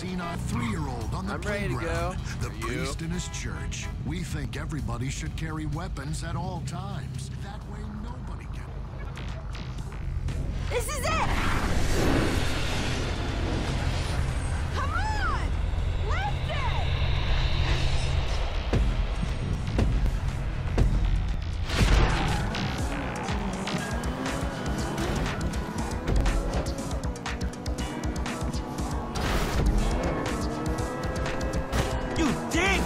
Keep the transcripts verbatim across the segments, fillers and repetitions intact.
seen our three-year-old on the I'm ready to playground, go. the Are priest you? in his church. We think everybody should carry weapons at all times. That way nobody can... This is it! Come on! Lift it! You dick!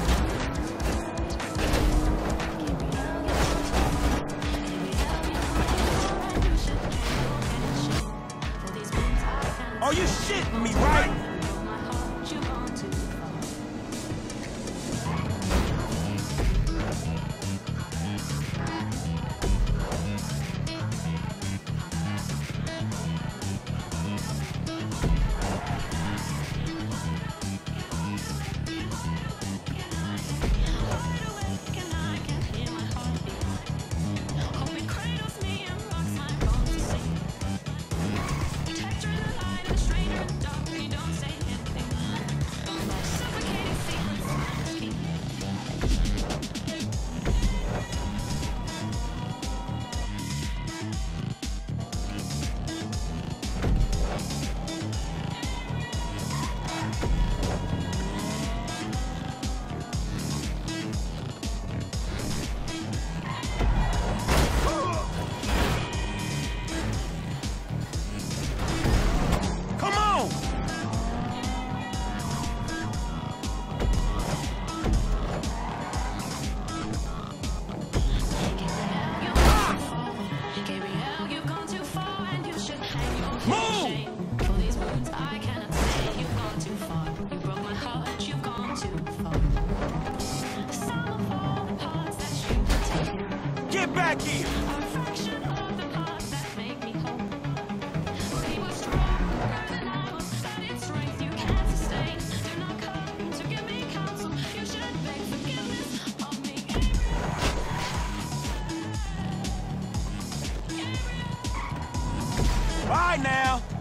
Are you shitting me, right? Get back here! Bye now!